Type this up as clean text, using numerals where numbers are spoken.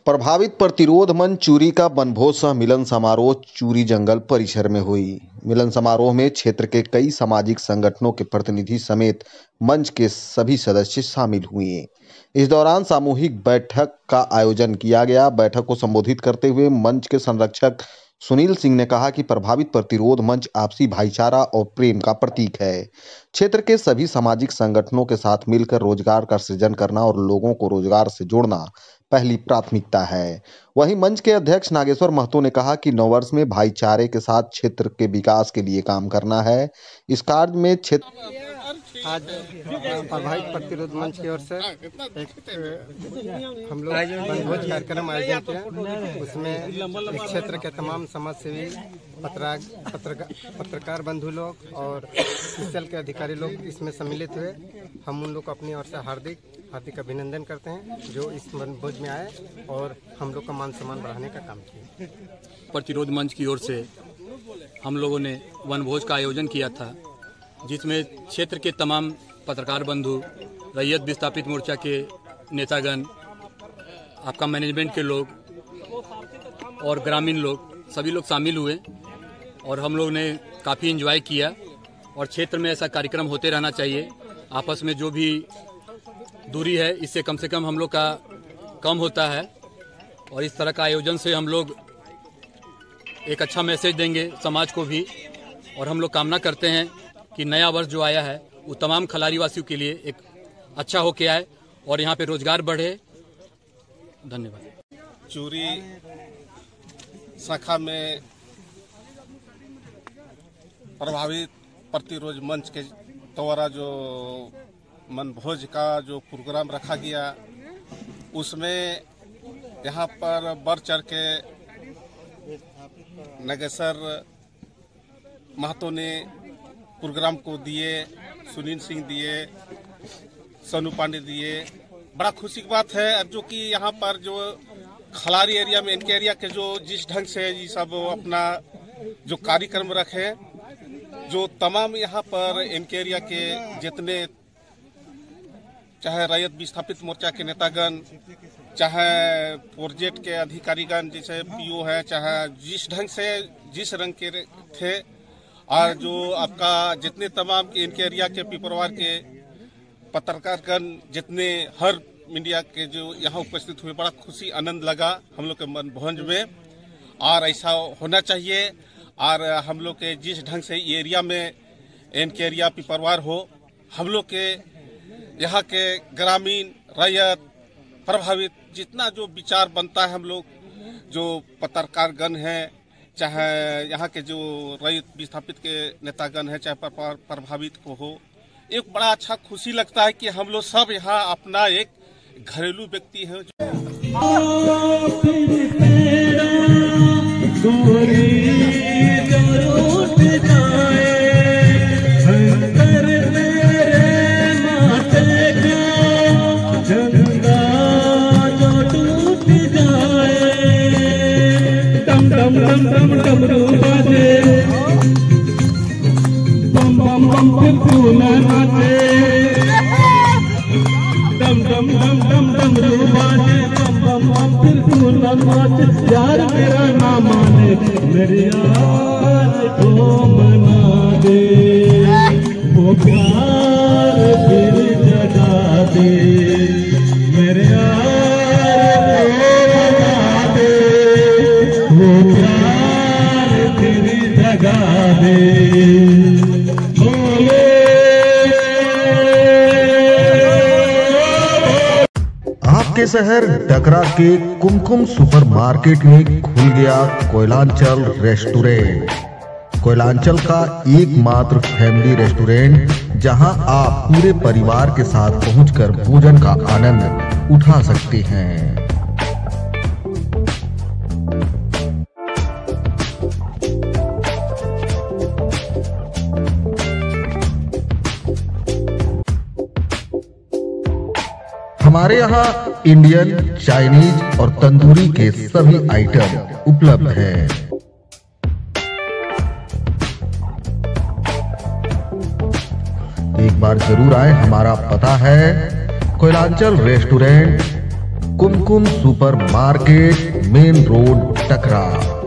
प्रभावित प्रतिरोध मंच चूरी का वनभोज सह मिलन समारोह चूरी जंगल परिसर में हुई। मिलन समारोह में क्षेत्र के कई सामाजिक संगठनों के प्रतिनिधि समेत मंच के सभी सदस्य शामिल हुए। इस दौरान सामूहिक बैठक का आयोजन किया गया। बैठक को संबोधित करते हुए मंच के संरक्षक सुनील सिंह ने कहा कि प्रभावित प्रतिरोध मंच आपसी भाईचारा और प्रेम का प्रतीक है। क्षेत्र के सभी सामाजिक संगठनों के साथ मिलकर रोजगार का सृजन करना और लोगों को रोजगार से जोड़ना पहली प्राथमिकता है। वहीं मंच के अध्यक्ष नागेश्वर महतो ने कहा कि नववर्ष में भाईचारे के साथ क्षेत्र के विकास के लिए काम करना है। इस कार्य में क्षेत्र आज प्रभावित प्रतिरोध मंच की ओर से एक हम लोग वनभोज कार्यक्रम आयोजन किया। उसमें इस क्षेत्र के तमाम समाजसेवी, पत्रकार बंधु लोग और स्थल के अधिकारी लोग इसमें सम्मिलित हुए। हम उन लोग को अपनी ओर से हार्दिक अभिनंदन करते हैं जो इस वनभोज में आए और हम लोग का मान सम्मान बढ़ाने का काम किया। प्रतिरोध मंच की ओर से हम लोगों ने वनभोज का आयोजन किया था, जिसमें क्षेत्र के तमाम पत्रकार बंधु, रैयत विस्थापित मोर्चा के नेतागण, आपका मैनेजमेंट के लोग और ग्रामीण लोग, सभी लोग शामिल हुए और हम लोग ने काफ़ी एंजॉय किया। और क्षेत्र में ऐसा कार्यक्रम होते रहना चाहिए। आपस में जो भी दूरी है इससे कम से कम हम लोग का कम होता है और इस तरह का आयोजन से हम लोग एक अच्छा मैसेज देंगे समाज को भी। और हम लोग कामना करते हैं कि नया वर्ष जो आया है वो तमाम खलारी वासियों के लिए एक अच्छा होके आए और यहाँ पे रोजगार बढ़े। धन्यवाद। चूरी शाखा में प्रभावित प्रतिरोध मंच के द्वारा जो वनभोज का जो प्रोग्राम रखा गया, उसमें यहाँ पर बढ़ चढ़ के नागेश्वर महतो ने प्रोग्राम को दिए, सुनील सिंह दिए, सोनू पांडे दिए। बड़ा खुशी की बात है जो कि यहाँ पर जो खलारी एरिया में इनके एरिया के जो जिस ढंग से ये सब अपना जो कार्यक्रम रखे, जो तमाम यहाँ पर इनके एरिया के जितने चाहे रैयत विस्थापित मोर्चा के नेतागण, चाहे प्रोजेक्ट के अधिकारीगण जैसे पीओ है, चाहे जिस ढंग से जिस रंग के थे, और जो आपका जितने तमाम के इनके एरिया के पिपरवार के पत्रकारगण जितने हर मीडिया के जो यहाँ उपस्थित हुए, बड़ा खुशी आनंद लगा हम लोग के वनभोज में। और ऐसा होना चाहिए। और हम लोग के जिस ढंग से ये एरिया में इनके एरिया पिपरवार हो, हम लोग के यहाँ के ग्रामीण रैयत प्रभावित जितना जो विचार बनता है, हम लोग जो पत्रकारगण हैं, चाहे यहाँ के जो रैयत विस्थापित के नेतागण हैं, चाहे प्रभावित को हो, एक बड़ा अच्छा खुशी लगता है कि हम लोग सब यहाँ अपना एक घरेलू व्यक्ति है। डमरू बाजे, बम बम बम फिर तू नाचे, डम डम डम डम डमरू बाजे, बम बम बम फिर तू नाचे। यार मेरा ना माने, मेरे यार को मना दे, वो प्यार फिर जगा दे, मेरे यार आपके शहर डकरा के कुमकुम सुपरमार्केट में खुल गया कोयलांचल रेस्टोरेंट। कोयलांचल का एकमात्र फैमिली रेस्टोरेंट, जहां आप पूरे परिवार के साथ पहुंचकर भोजन का आनंद उठा सकते हैं। हमारे यहाँ इंडियन, चाइनीज और तंदूरी के सभी आइटम उपलब्ध हैं। एक बार जरूर आए। हमारा पता है Koyalanchal restaurant, Kumkum supermarket, main road, टकरा।